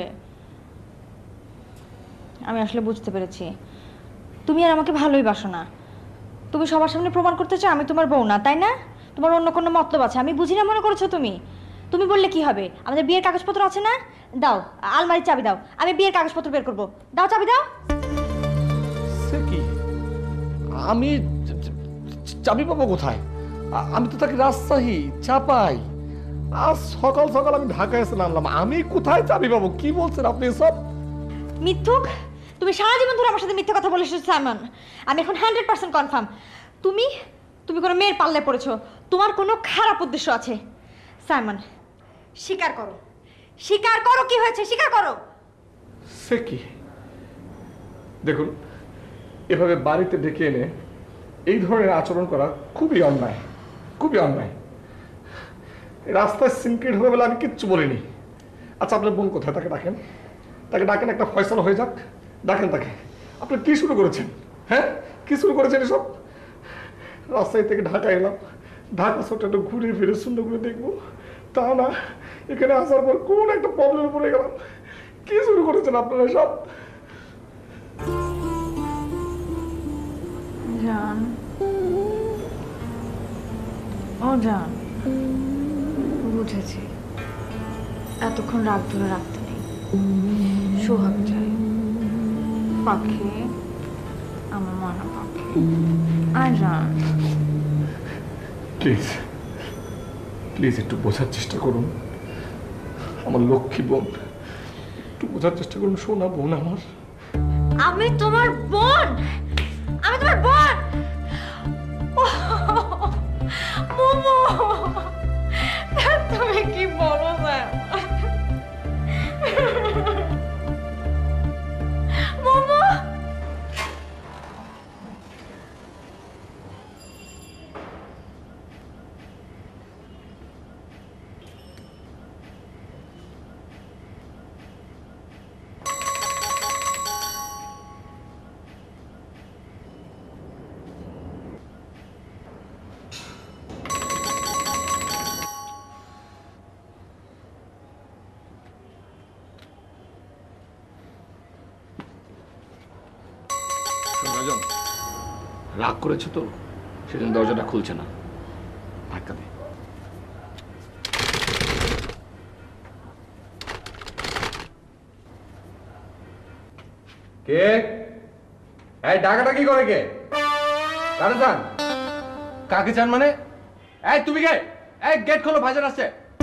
[SPEAKER 4] আমি আসলে বুঝতে পেরেছি তুমি আর আমাকে ভালোই বাসো না। তুমি সবার সামনে প্রমাণ করতে চাও আমি তোমার বউ না, তাই না? তোমার অন্য কোনো মতলব আছে, আমি বুঝি না মনে করেছো তুমি? তুমি বললে কি হবে? আমাদের বিয়ের কাগজপত্র আছে না? দাও, আলমারির চাবি দাও, আমি বিয়ের কাগজপত্র বের করবো। দাও চাবি দাও।
[SPEAKER 2] সে কি, আমি চাবি পাবো কোথায়? আ- আমি তো তাকে রাজশাহী চাপাই, আজ সকাল সকাল আমি ঢাকায় এসে নামলাম, আমি কোথায় চাবি পাবো? কি বলছেন আপনি সব?
[SPEAKER 4] মিথ্যুক, তুমি সারা জীবন ধরে আমার সাথে মিথ্যে কথা বলেছো সাইমন। আমি এখন হান্ড্রেড পার্সেন্ট কনফার্ম তুমি তুমি কোনো মেয়ের পাল্লায় পড়েছো, তোমার কোনো খারাপ উদ্দেশ্য আছে। সাইমন, স্বীকার করো, স্বীকার করো কি হয়েছে, স্বীকার করো।
[SPEAKER 2] সে কি, দেখুন এভাবে বাড়িতে ডেকে এনে এই ধরনের আচরণ করা খুবই অন্যায়, খুবই অন্যায়। রাস্তায় সিনক্রেট হবে বলে আমি কিচ্ছু বলিনি। আচ্ছা আপনার বোন কোথায়? তাকে ডাকেন, তাকে ডাকেন, একটা ফয়সালা হয়ে যাক, ডাকেন তাকে। আপনি কি শুরু করেছেন? হ্যাঁ, কি শুরু করেছেন এসব? রাস্তায় থেকে ঢাকা এলাম, ঢাকা শহরটা একটু ঘুরে ফিরে সুন্দর করে দেখবো, তা না এখানে আসার পর কোন একটা প্রবলেমে পড়ে গেলাম। কি শুরু করেছেন আপনারা সব?
[SPEAKER 4] জান, ও জান, বুঝেছি এতক্ষণ রাগ ধরে রাখতে নেই। সোহাগ চাই, পাখি, আমার মনে পাখি। আর জান,
[SPEAKER 2] প্লিজ প্লিজ একটু বোঝার চেষ্টা করুন, আমার লক্ষ্মী বোন, একটু বোঝার চেষ্টা করুন। সোনা বোন আমার।
[SPEAKER 4] আমি তোমার বোন, আমি তোমার বোন। মোমো, তুমি কি বলো স্যার? মোমো,
[SPEAKER 2] রাজন, রাগ করেছো তো, সেজন্য দরজাটা খুলছে না, ধাক্কা দে।
[SPEAKER 1] কে? এই ডাকাটা কি করে? কে? কারে চান? কাকে চান মানে? এই তুমি কে? এই গেট খোলো, ভাইজান আসছে।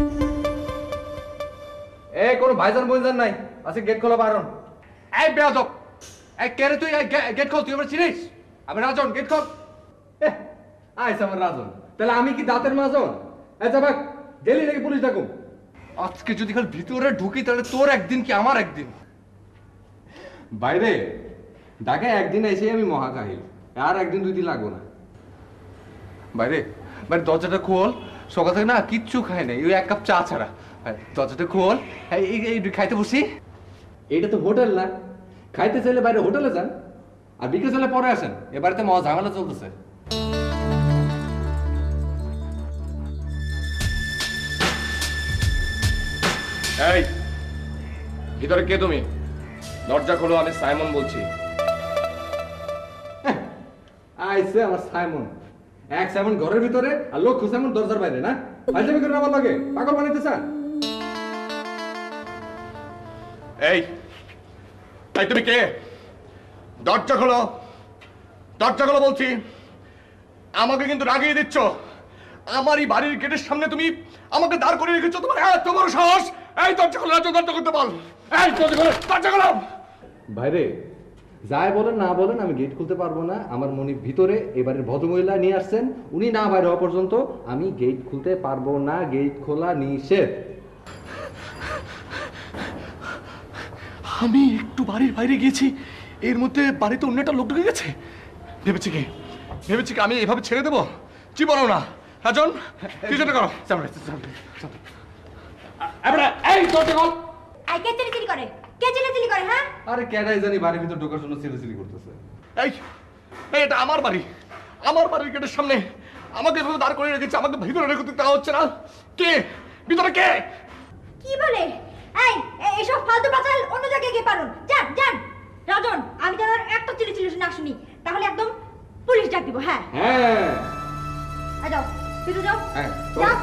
[SPEAKER 1] এই কোনো ভাইজান বইজান নাই, আছে গেট খোলো বারণ। এই বেয়াদব, এই কে রে তুই? এই গেট খোল, তুই আমার চিনিস? আমি রাজন, গেট খোল। আইস আমার রাজন, তাহলে আমি কি দাঁতের মাজন? এই যাবাক, গেলি নাকি পুলিশ ডাকুম? আজকে যদি খালি ভিতরে ঢুকি তাহলে তোর একদিন কি আমার একদিন। বাইরে ঢাকা একদিন এসে আমি মহাকাহিল, আর একদিন দুই দিন লাগবো না। বাইরে বাইরে দরজাটা খোল, সকাল থেকে না কিচ্ছু খাই নাই, ওই এক কাপ চা ছাড়া। দরজাটা খোল, এই এই খাইতে বসি। এইটা তো হোটেল না, খাইতে চাইলে বাইরে হোটেলে যান, আর বিকেল চাইলে পরে আসেন। এ বাড়িতে মহা ঝামেলা চলতেছে।
[SPEAKER 2] এই ভিতরে কে তুমি? দরজা খোলো, আমি সাইমন বলছি।
[SPEAKER 1] আইসে আমার সাইমন, এক সাইমন ঘরের ভিতরে আর লক্ষ সাইমন দরজার বাইরে না? ফাইজলামি করে আমার লাগে পাগল বানাইতে চান?
[SPEAKER 2] এই এই তুমি কে? দরজা খোলো, দরজা খোলো বলছি। আমাকে কিন্তু রাগিয়ে দিচ্ছ। আমার এই বাড়ির গেটের সামনে তুমি আমাকে দাঁড় করে রেখেছো, তোমার এত বড় সাহস! এই দরজা খোলো, রাজা দরজা করতে বল। এই দরজা খোলো, দরজা খোলো।
[SPEAKER 1] ভাইরে যাই বলেন না বলেন আমি গেট খুলতে পারবো না। আমার মনির ভিতরে এবারের ভদ্রমহিলা নিয়ে আসছেন, উনি না বাইরে হওয়া পর্যন্ত আমি গেট খুলতে পারবো না। গেট খোলা নিষেধ।
[SPEAKER 2] আমি একটু বাড়ির বাইরে গিয়েছি, এর মধ্যে বাড়িতে অন্য একটা লোক ঢুকে গেছে। ভেবেছি কি ভেবেছি কি আমি এভাবে ছেড়ে দেবো? জীবনও না। রাজন, কিছু একটা করো।
[SPEAKER 1] সামনে সামনে সামনে।
[SPEAKER 2] এই দরজা খোল।
[SPEAKER 4] আই কে চিলি করে কে চিলি চিলি করে হ্যাঁ?
[SPEAKER 1] আরে ক্যাডাই জানি বাড়ির ভিতর ঢোকার জন্য সিলি করতেছে।
[SPEAKER 2] এই এই, এটা আমার বাড়ি, আমার বাড়ির গেটের সামনে আমাকে এভাবে দাঁড় করে রেখেছে, আমাকে ভিতরে রেখে দিতে হচ্ছে না। কে ভিতরে? কে?
[SPEAKER 4] কি বলে? এই এইসব ফালতু বাচাল অন্য জায়গায় গিয়ে পারুন। যান যান রাজন, আমি যেন আর একটা চিলি চিলি না শুনি, তাহলে একদম পুলিশ ডাক দিব। হ্যাঁ
[SPEAKER 1] হ্যাঁ
[SPEAKER 4] আ যাও, ভিতরে যাও।
[SPEAKER 1] হ্যাঁ
[SPEAKER 4] যাও।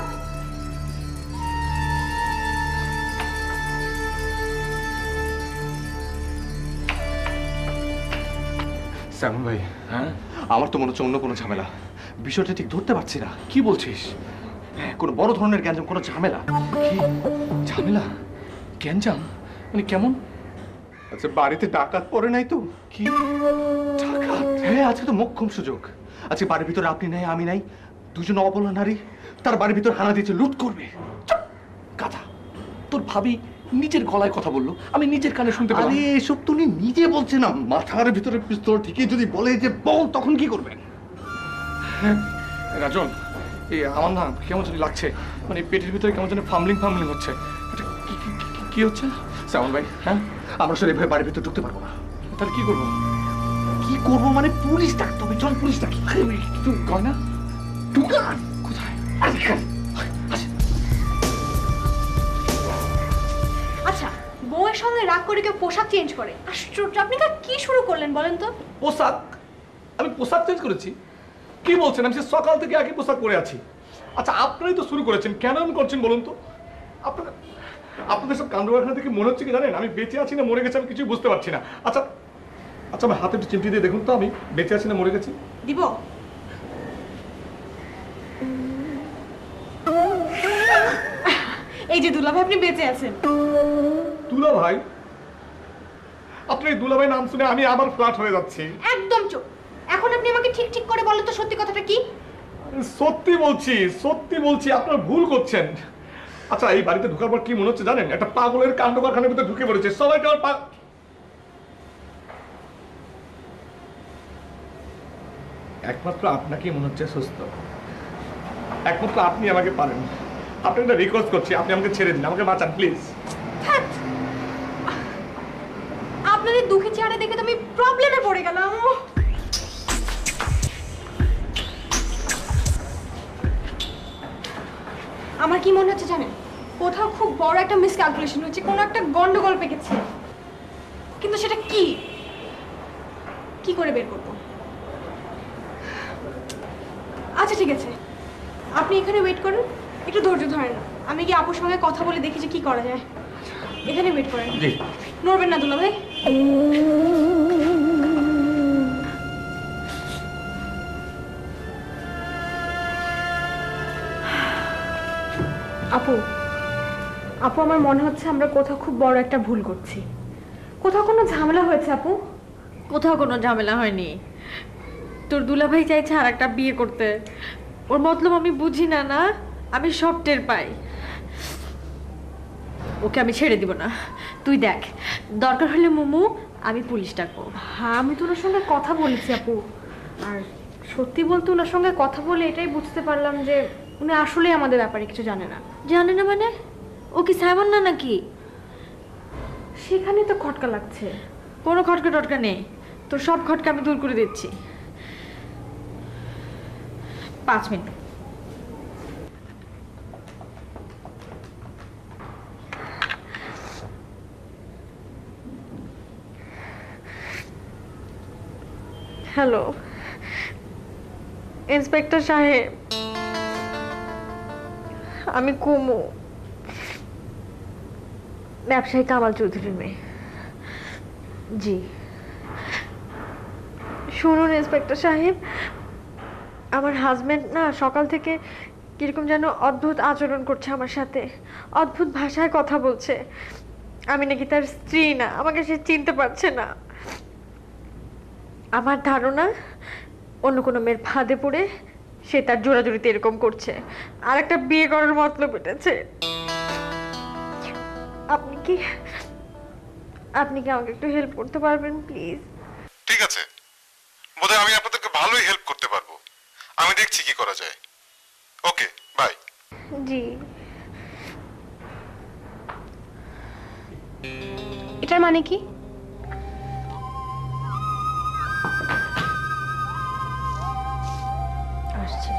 [SPEAKER 1] শ্যামল ভাই,
[SPEAKER 2] হ্যাঁ,
[SPEAKER 1] আমার তো মনে হচ্ছে অন্য কোনো ঝামেলা। বিষয়টা ঠিক ধরতে পারছি না।
[SPEAKER 2] কি বলছিস?
[SPEAKER 1] হ্যাঁ, কোনো বড় ধরনের গ্যাঞ্জাম, কোনো ঝামেলা।
[SPEAKER 2] কি ঝামেলা? গ্যাঞ্জাম মানে কেমন?
[SPEAKER 1] আচ্ছা, বাড়িতে ডাকাত পড়ে নাই তো?
[SPEAKER 2] কি ডাকাত?
[SPEAKER 1] হ্যাঁ, আজকে তো মোক্ষম সুযোগ। আজকে বাড়ির ভিতরে আপনি নাই, আমি নাই, দুজন অবলা নারী তার বাড়ির ভিতর হানা দিয়েছে, লুট করবে।
[SPEAKER 2] চুপ! গাধা, তোর ভাবি নিজের গলায় কথা বললো, আমি নিজের কানে শুনতে পেলাম।
[SPEAKER 1] আরে এসব তো উনি নিজে বলছে না। মাথার ভিতরে পিস্তল ঠিকই যদি বলে যে বল, তখন কি করবেন?
[SPEAKER 2] রাজন, এই আমার না কেমন জানি লাগছে, মানে পেটের ভিতরে কেমন জানি ফামলিং ফামলিং হচ্ছে। এটা কি কি- কি- কি হচ্ছে?
[SPEAKER 1] শ্যামল ভাই,
[SPEAKER 2] হ্যাঁ,
[SPEAKER 1] আমরা আসলে এভাবে বাড়ির ভিতর ঢুকতে পারবো না।
[SPEAKER 2] তাহলে কি করবো?
[SPEAKER 1] কি করবো মানে পুলিশ ডাকতে হবে। চল পুলিশ ডাকি।
[SPEAKER 2] তুই গয়না
[SPEAKER 1] দোকান
[SPEAKER 2] কোথায়?
[SPEAKER 1] এখানে।
[SPEAKER 3] আচ্ছা, বউয়ের সঙ্গে রাগ করে কেউ পোশাক চেঞ্জ করে? আশ্চর্য, আপনি কা কি শুরু করলেন বলেন তো?
[SPEAKER 2] পোশাক? আমি পোশাক চেঞ্জ করেছি? কি বলছেন? আমি সে সকাল থেকে একই পোশাক পরে আছি। আচ্ছা, আপনারাই তো শুরু করেছেন, কেন এমন করছেন বলুন তো? আপনারা আপনাদের সব কাণ্ড কারখানা থেকে মনে হচ্ছে কি জানেন, আমি বেঁচে আছি না মরে গেছি আমি কিছুই বুঝতে পারছি না। আচ্ছা আচ্ছা, আমার হাতে একটু চিমটি দিয়ে দেখুন তো আমি বেঁচে আছি না মরে গেছি।
[SPEAKER 3] দিব? এই যে দুলাভাই, আপনি বেঁচে আছেন।
[SPEAKER 2] দুলা ভাই? আপনার এই দুলা ভাই নাম শুনে আমি আবার ফ্ল্যাট হয়ে যাচ্ছি।
[SPEAKER 3] একদম চুপ। এখন আপনি আমাকে ঠিক ঠিক করে বলেন তো সত্যি কথাটা কি?
[SPEAKER 2] সত্যি বলছি, সত্যি বলছি, আপনারা ভুল করছেন। আচ্ছা, এই বাড়িতে ঢোকার পর কি মনে হচ্ছে জানেন? একটা পাগলের কাণ্ড কারখানার ভিতরে ঢুকে পড়েছে। সবাইকে আমার পা একমাত্র আপনাকেই মনে হচ্ছে সুস্থ, একমাত্র আপনি আমাকে পারেন। আপনি একটা রিকোয়েস্ট করছি, আপনি আমাকে ছেড়ে দিন, আমাকে বাঁচান প্লিজ।
[SPEAKER 3] ধ্যাৎ। আপনাদের দুঃখী চেহারা দেখে তো আমি প্রবলেমে পড়ে গেলাম। আমার কি মনে হচ্ছে জানেন, কোথাও খুব বড় একটা মিসক্যালকুলেশন হচ্ছে, কোনো একটা গন্ডগোল পেকেছে। কিন্তু সেটা কি কি করে বের করব? আচ্ছা ঠিক আছে, আপনি এখানে ওয়েট করুন, একটু ধৈর্য ধরেন। আমি কি আপুর সঙ্গে কথা বলে দেখি যে কি করা যায়। এখানে ওয়েট করেন।
[SPEAKER 1] জি।
[SPEAKER 3] নড়বেন না দুলা ভাই। আপু, আপু আমার মনে হচ্ছে আমরা কোথাও খুব বড় একটা ভুল করছি। কোথাও কোনো ঝামেলা হয়েছে আপু?
[SPEAKER 7] কোথাও কোনো ঝামেলা হয়নি। তোর দুলাভাই চাইছে আর একটা বিয়ে করতে। ওর মতলব আমি বুঝি না, না আমি সব টের পাই। ওকে আমি ছেড়ে দিব না, তুই দেখ, দরকার হলে মোমো আমি পুলিশ ডাকবো।
[SPEAKER 3] হ্যাঁ, আমি তো ওনার সঙ্গে কথা বলেছি আপু। আর সত্যি বলতে ওনার সঙ্গে কথা বলে এটাই বুঝতে পারলাম যে উনি আসলেই আমাদের ব্যাপারে কিছু জানে না।
[SPEAKER 7] জানে না মানে? ও কি সাইমন না নাকি?
[SPEAKER 3] সেখানেই তো খটকা লাগছে।
[SPEAKER 7] কোনো খটকা টটকা নেই, তোর সব খটকা আমি দূর করে দিচ্ছি। পাঁচ মিনিট। হ্যালো ইন্সপেক্টর সাহেব, আমি কুমু, ব্যবসায়ী কামাল চৌধুরীর মেয়ে। জি শুনুন ইন্সপেক্টর সাহেব, আমার হাজব্যান্ড না সকাল থেকে কিরকম যেন অদ্ভুত আচরণ করছে আমার সাথে, অদ্ভুত ভাষায় কথা বলছে। আমি নাকি তার স্ত্রী না, আমাকে সে চিনতে পারছে না। আমার ধারণা অন্য কোনো মেয়ের ফাঁদে পড়ে সে তার জোড়াজুড়িতে এরকম করছে, আর একটা বিয়ে করার মতলব এটেছে। আপনি কি আপনি কি আমাকে একটু হেল্প করতে পারবেন প্লিজ?
[SPEAKER 8] ঠিক আছে, বোধহয় আমি আপনাদেরকে ভালোই হেল্প করতে পারবো। আমি দেখছি কি করা যায়। Okay, bye.
[SPEAKER 7] জি।
[SPEAKER 3] এটার মানে কি?
[SPEAKER 4] আসছে।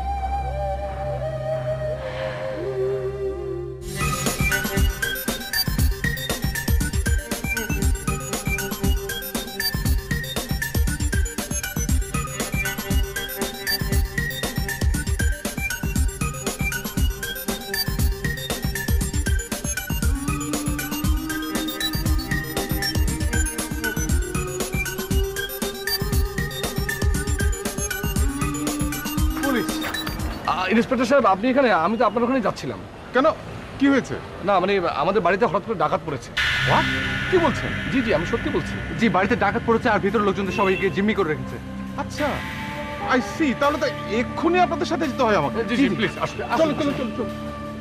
[SPEAKER 2] ইন্সপেক্টর সাহেব, আপনি এখানে? আমি তো আপনার ওখানে যাচ্ছিলাম।
[SPEAKER 8] কেন, কি হয়েছে?
[SPEAKER 2] না মানে আমাদের বাড়িতে হঠাৎ করে ডাকাত পড়েছে।
[SPEAKER 1] হোয়াট?
[SPEAKER 2] কি বলছেন? জি জি, আমি সত্যি বলছি।
[SPEAKER 1] জি, বাড়িতে ডাকাত পড়েছে আর ভিতরে লোকজনদের সবাইকে জিম্মি করে রেখেছে।
[SPEAKER 8] আচ্ছা, আই সি। তাহলে তো এক্ষুনি আপনাদের সাথে যেতে হয় আমাকে।
[SPEAKER 2] জি জি, প্লিজ আসুন।
[SPEAKER 8] চলো চলো চলো চলো।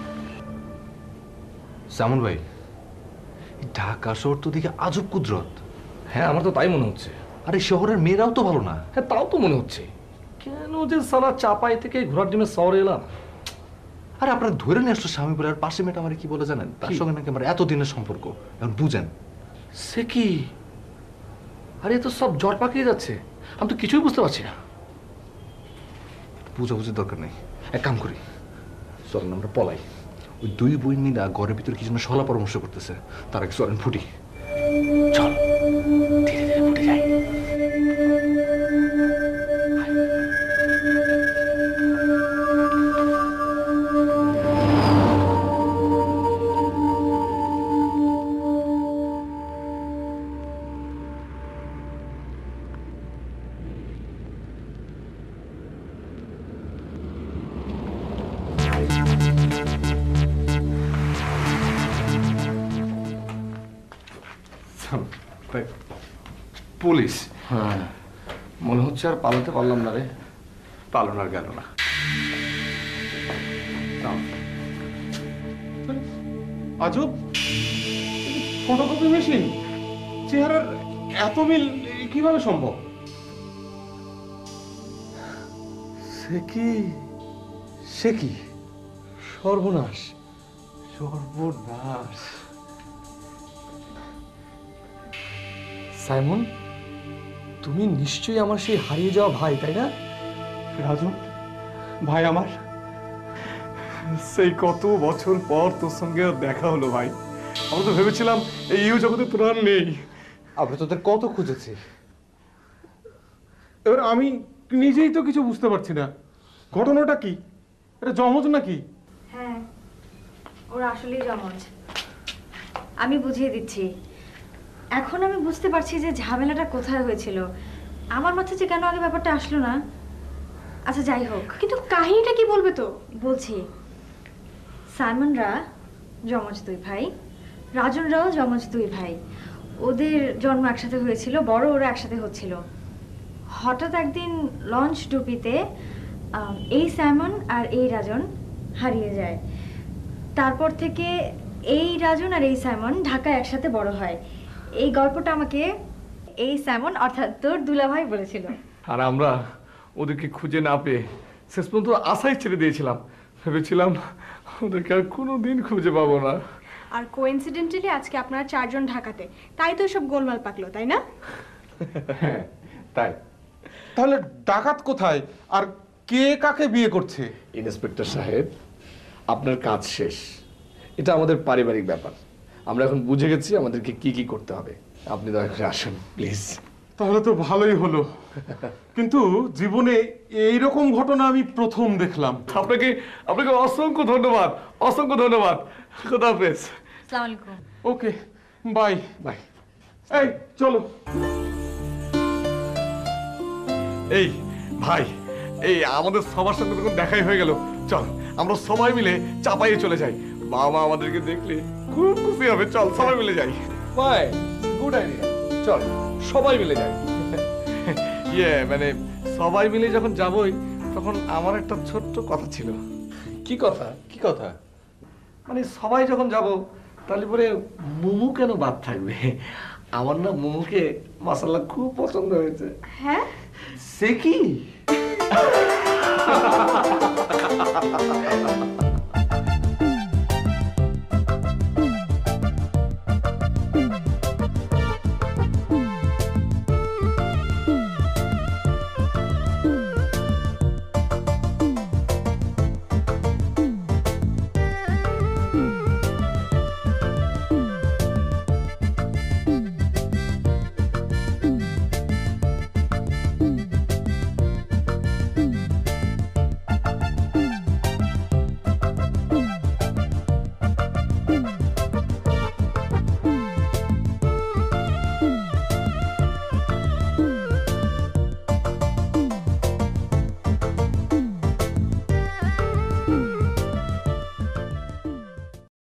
[SPEAKER 1] সামন ভাই, ঢাকা শহর তো দিকে আজব কুদরত।
[SPEAKER 2] হ্যাঁ, আমার তো তাই মনে হচ্ছে।
[SPEAKER 1] আরে শহরের মেয়েরাও তো ভালো না।
[SPEAKER 2] হ্যাঁ, তাও তো মনে হচ্ছে। কেন যে সালা চাপাই থেকে ঘোড়ার ডিমে শহরে এলাম?
[SPEAKER 1] আরে আপনারা ধরে নিয়ে আসলো স্বামী বলে, আর পাশে মেয়েটা আমার কি বলে জানেন? তার সঙ্গে নাকি আমার এতদিনের সম্পর্ক। এখন বুঝেন।
[SPEAKER 2] সে কি? আরে এ তো সব জ্বর পাকিয়ে যাচ্ছে। আমি তো কিছুই বুঝতে পারছি না।
[SPEAKER 1] বুঝাবুঝির দরকার নেই, এক কাম করি, চলেন আমরা পলাই। ওই দুই বই নিরা ঘরের ভিতরে কি জন্য সলা পরামর্শ করতেছে, তার আগে চলেন ফুটি। চল, ধীরে ধীরে ফুটে যাই। পুলিশ?
[SPEAKER 2] হ্যাঁ, মনে হচ্ছে আর পালাতে পারলাম না রে।
[SPEAKER 1] পালন আর গেল না।
[SPEAKER 8] আজব, ফটোকপি মেশিন, চেহারার এত মিল কিভাবে সম্ভব?
[SPEAKER 1] সে কি? সে কি?
[SPEAKER 2] সর্বনাশ!
[SPEAKER 1] সর্বনাশ!
[SPEAKER 2] সাইমন, তুমি নিশ্চয়ই আমার সেই হারিয়ে যাওয়া ভাই, তাই না?
[SPEAKER 8] রাজু, ভাই আমার, সেই কত বছর পর তোর সঙ্গে দেখা হলো ভাই। আমরা তো ভেবেছিলাম এই ইউ জগতে তোর আর নেই।
[SPEAKER 1] আমরা তোদের কত খুঁজেছি।
[SPEAKER 8] এবার আমি নিজেই তো কিছু বুঝতে পারছি না, ঘটনাটা কি? এটা জমজ নাকি?
[SPEAKER 4] হ্যাঁ, ওরা আসলেই জমজ। আমি বুঝিয়ে দিচ্ছি। এখন আমি বুঝতে পারছি যে ঝামেলাটা কোথায় হয়েছিল। আমার মাথায় যে কেন আগে ব্যাপারটা আসলো না। আচ্ছা যাই হোক,
[SPEAKER 3] কিন্তু কাহিনীটা কি বলবে তো?
[SPEAKER 4] বলছি। সাইমনরা যমজ দুই ভাই, রাজনরাও যমজ দুই ভাই। ওদের জন্ম একসাথে হয়েছিল, বড় ওরা একসাথে হচ্ছিল। হঠাৎ একদিন লঞ্চ ডুবিতে আম, এই সাইমন আর এই রাজন হারিয়ে যায়। তারপর থেকে এই রাজন আর এই সাইমন ঢাকায় একসাথে বড় হয়। এই গল্পটা আমাকে এই সাইমন অর্থাৎ তোর দুলাভাই বলেছিল।
[SPEAKER 2] আর আমরা ওদেরকে খুঁজে না পেয়ে শেষ পর্যন্ত আশাই ছেড়ে দিয়েছিলাম। ভেবেছিলাম ওদেরকে আর কোনোদিন খুঁজে পাবো না।
[SPEAKER 3] আর কোইন্সিডেন্টালি আজকে আপনারা চারজন ঢাকাতে, তাই তো সব গোলমাল পাকলো, তাই না?
[SPEAKER 1] হ্যাঁ, তাই।
[SPEAKER 8] তাহলে ডাকাত কোথায় আর কে কাকে বিয়ে করছে?
[SPEAKER 2] ইন্সপেক্টর সাহেব, আপনার কাজ শেষ। এটা আমাদের পারিবারিক ব্যাপার। আমরা এখন বুঝে গেছি আমাদেরকে কি কি করতে হবে। আপনি দয়া করে আসুন প্লিজ।
[SPEAKER 8] তাহলে তো ভালোই হলো, কিন্তু জীবনে এইরকম ঘটনা আমি প্রথম দেখলাম।
[SPEAKER 2] আপনাকে আপনাকে অসংখ্য ধন্যবাদ, অসংখ্য ধন্যবাদ। খোদা হাফেজ।
[SPEAKER 4] আসসালামু আলাইকুম।
[SPEAKER 8] Okay, bye
[SPEAKER 2] bye.
[SPEAKER 8] এই চলো।
[SPEAKER 2] এই ভাই, এই আমাদের সবার সঙ্গে তখন দেখাই হয়ে গেল। চল আমরা সবাই মিলে চাপাইয়ে চলে যাই। বাবা আমাদেরকে দেখলে খুব খুশি হবে। চল সবাই মিলে যাই। Bye, good idea. চল সবাই মিলে যাই। ইয়ে মানে সবাই মিলে যখন যাবই তখন আমার একটা ছোট্ট কথা ছিল।
[SPEAKER 1] কি কথা কি কথা?
[SPEAKER 2] মানে সবাই যখন যাব তাহলে পরে মোমো কেন বাদ থাকবে? আমার না মোমোকে মশলা খুব পছন্দ হয়েছে।
[SPEAKER 3] হ্যাঁ
[SPEAKER 2] সে কি